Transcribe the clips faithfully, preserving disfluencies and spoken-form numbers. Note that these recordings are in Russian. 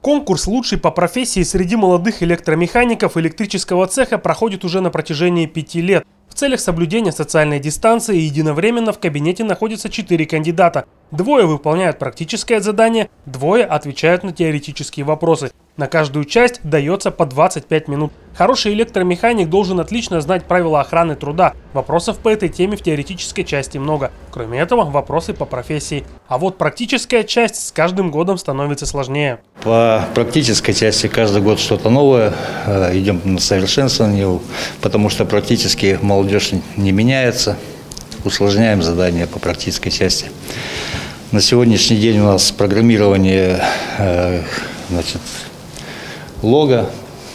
Конкурс «Лучший по профессии» среди молодых электромехаников электрического цеха проходит уже на протяжении пяти лет. В целях соблюдения социальной дистанции единовременно в кабинете находятся четыре кандидата. Двое выполняют практическое задание, двое отвечают на теоретические вопросы. На каждую часть дается по двадцать пять минут. Хороший электромеханик должен отлично знать правила охраны труда. Вопросов по этой теме в теоретической части много. Кроме этого, вопросы по профессии. А вот практическая часть с каждым годом становится сложнее. По практической части каждый год что-то новое. Идем на совершенствование, потому что практически молодежь не меняется. Усложняем задания по практической части. На сегодняшний день у нас программирование, значит, лога,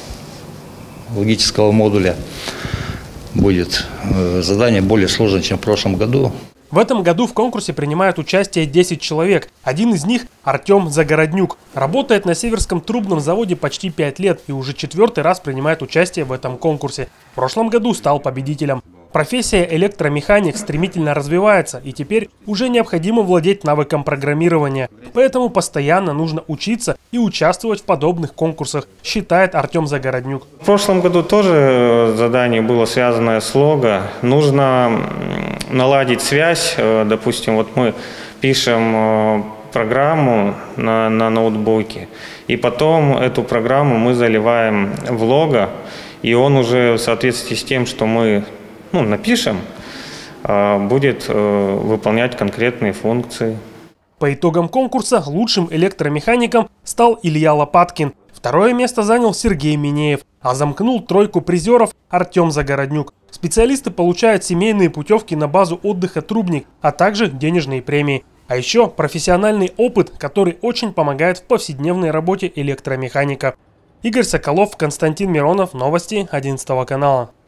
логического модуля будет задание более сложное, чем в прошлом году. В этом году в конкурсе принимают участие десять человек. Один из них – Артем Загороднюк. Работает на Северском трубном заводе почти пять лет и уже четвертый раз принимает участие в этом конкурсе. В прошлом году стал победителем. Профессия электромеханик стремительно развивается, и теперь уже необходимо владеть навыком программирования. Поэтому постоянно нужно учиться и участвовать в подобных конкурсах, считает Артем Загороднюк. В прошлом году тоже задание было связанное с лого. Нужно наладить связь. Допустим, вот мы пишем программу на, на ноутбуке, и потом эту программу мы заливаем в лого, и он уже в соответствии с тем, что мы ну, напишем, будет выполнять конкретные функции. По итогам конкурса лучшим электромехаником стал Илья Лопаткин. Второе место занял Сергей Минеев, а замкнул тройку призеров Артем Загороднюк. Специалисты получают семейные путевки на базу отдыха «Трубник», а также денежные премии. А еще профессиональный опыт, который очень помогает в повседневной работе электромеханика. Игорь Соколов, Константин Миронов, новости одиннадцатого канала.